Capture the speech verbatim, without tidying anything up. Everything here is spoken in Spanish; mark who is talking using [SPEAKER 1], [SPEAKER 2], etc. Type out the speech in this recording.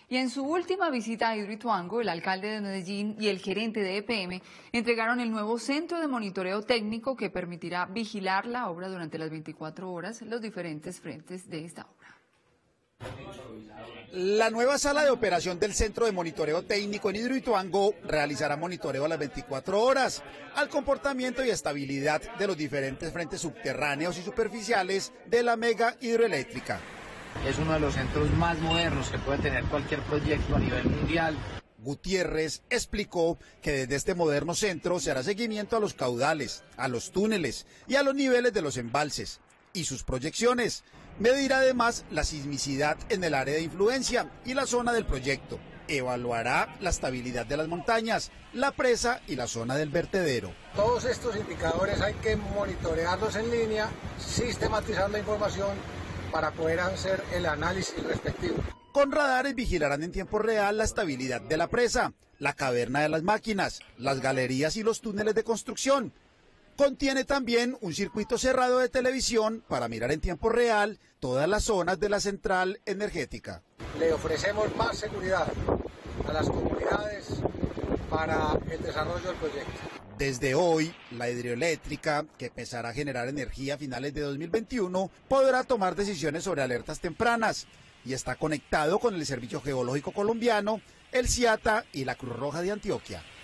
[SPEAKER 1] Y en su última visita a Hidroituango, el alcalde de Medellín y el gerente de E P M entregaron el nuevo centro de monitoreo técnico que permitirá vigilar la obra durante las veinticuatro horas, los diferentes frentes de esta obra.
[SPEAKER 2] La nueva sala de operación del Centro de Monitoreo Técnico en Hidroituango realizará monitoreo a las veinticuatro horas al comportamiento y estabilidad de los diferentes frentes subterráneos y superficiales de la mega hidroeléctrica.
[SPEAKER 3] Es uno de los centros más modernos que puede tener cualquier proyecto a nivel mundial.
[SPEAKER 2] Gutiérrez explicó que desde este moderno centro se hará seguimiento a los caudales, a los túneles y a los niveles de los embalses y sus proyecciones. Medirá además la sismicidad en el área de influencia y la zona del proyecto. Evaluará la estabilidad de las montañas, la presa y la zona del vertedero.
[SPEAKER 4] Todos estos indicadores hay que monitorearlos en línea, sistematizar la información para poder hacer el análisis respectivo.
[SPEAKER 2] Con radares vigilarán en tiempo real la estabilidad de la presa, la caverna de las máquinas, las galerías y los túneles de construcción. Contiene también un circuito cerrado de televisión para mirar en tiempo real todas las zonas de la central energética.
[SPEAKER 4] Le ofrecemos más seguridad a las comunidades para el desarrollo del proyecto.
[SPEAKER 2] Desde hoy, la hidroeléctrica, que empezará a generar energía a finales de dos mil veintiuno, podrá tomar decisiones sobre alertas tempranas y está conectado con el Servicio Geológico Colombiano, el CIATA y la Cruz Roja de Antioquia.